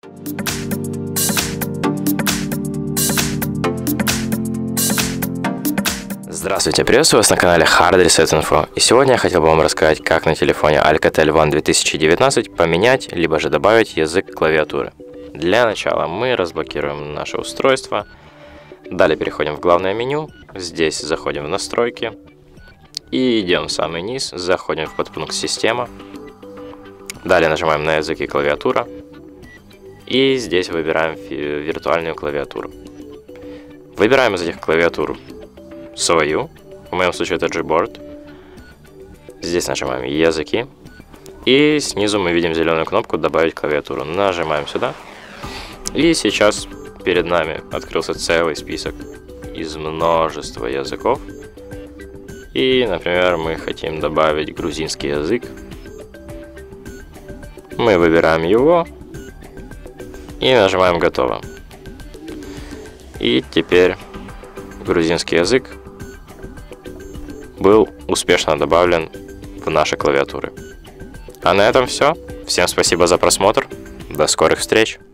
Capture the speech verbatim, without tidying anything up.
Здравствуйте, приветствую вас на канале Hard Reset Info. И сегодня я хотел бы вам рассказать, как на телефоне Alcatel One две тысячи девятнадцать поменять, либо же добавить язык клавиатуры. Для начала мы разблокируем наше устройство. Далее переходим в главное меню. Здесь заходим в настройки. И идем в самый низ, заходим в подпункт «Система». Далее нажимаем на язык и клавиатура. И здесь выбираем виртуальную клавиатуру. Выбираем из этих клавиатур свою, в моем случае это Gboard. Здесь нажимаем языки. И снизу мы видим зеленую кнопку «Добавить клавиатуру». Нажимаем сюда. И сейчас перед нами открылся целый список из множества языков. И, например, мы хотим добавить грузинский язык. Мы выбираем его и нажимаем «Готово». И теперь грузинский язык был успешно добавлен в наши клавиатуры. А на этом все. Всем спасибо за просмотр. До скорых встреч!